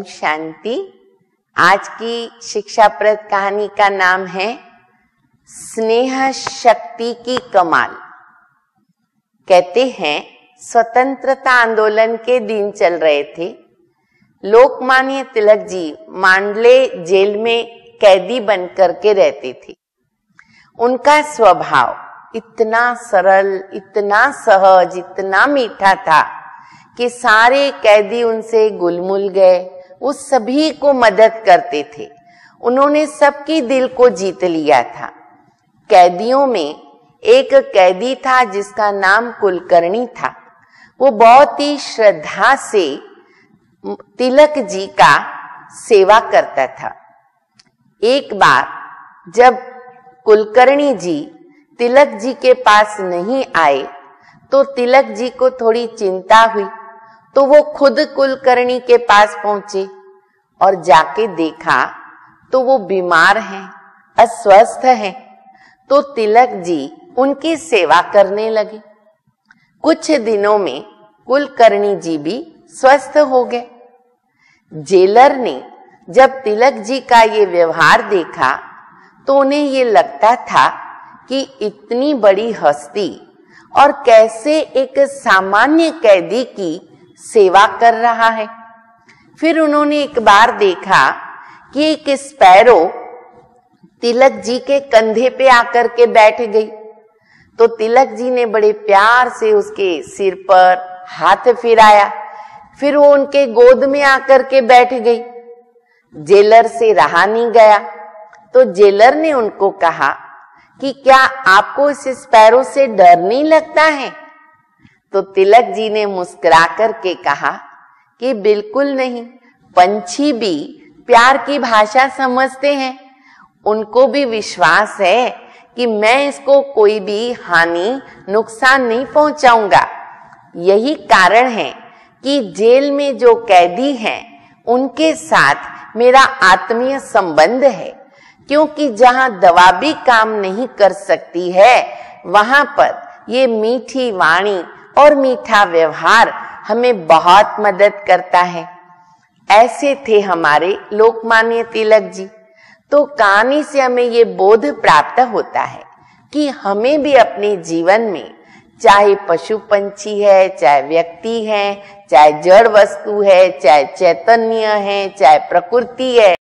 शांति। आज की शिक्षाप्रद कहानी का नाम है स्नेह शक्ति की कमाल। कहते हैं स्वतंत्रता आंदोलन के दिन चल रहे थे। लोकमान्य तिलक जी मांडले जेल में कैदी बनकर के रहते थे। उनका स्वभाव इतना सरल, इतना सहज, इतना मीठा था कि सारे कैदी उनसे गुलमुल गए। वो सभी को मदद करते थे। उन्होंने सबकी दिल को जीत लिया था। कैदियों में एक कैदी था जिसका नाम कुलकर्णी था। वो बहुत ही श्रद्धा से तिलक जी का सेवा करता था। एक बार जब कुलकर्णी जी तिलक जी के पास नहीं आए तो तिलक जी को थोड़ी चिंता हुई। तो वो खुद कुलकर्णी के पास पहुंचे और जाके देखा तो वो बीमार हैं, अस्वस्थ हैं। तो तिलक जी उनकी सेवा करने लगे। कुछ दिनों में कुलकर्णी जी भी स्वस्थ हो गए। जेलर ने जब तिलक जी का ये व्यवहार देखा तो उन्हें ये लगता था कि इतनी बड़ी हस्ती और कैसे एक सामान्य कैदी की सेवा कर रहा है। फिर उन्होंने एक बार देखा कि एक स्पैरो तिलक जी के कंधे पे आकर के बैठ गई। तो तिलक जी ने बड़े प्यार से उसके सिर पर हाथ फिराया। फिर वो उनके गोद में आकर के बैठ गई। जेलर से रहा नहीं गया तो जेलर ने उनको कहा कि क्या आपको इस स्पैरो से डर नहीं लगता है? तो तिलक जी ने मुस्कुरा करके कहा कि बिल्कुल नहीं, पंछी भी प्यार की भाषा समझते हैं। उनको भी विश्वास है कि मैं इसको कोई भी हानि, नुकसान नहीं पहुंचाऊंगा। यही कारण है कि जेल में जो कैदी हैं उनके साथ मेरा आत्मीय संबंध है, क्योंकि जहां दवा भी काम नहीं कर सकती है वहां पर ये मीठी वाणी और मीठा व्यवहार हमें बहुत मदद करता है। ऐसे थे हमारे लोकमान्य तिलक जी। तो कहानी से हमें ये बोध प्राप्त होता है कि हमें भी अपने जीवन में, चाहे पशु पंछी है, चाहे व्यक्ति है, चाहे जड़ वस्तु है, चाहे चैतन्य है, चाहे प्रकृति है,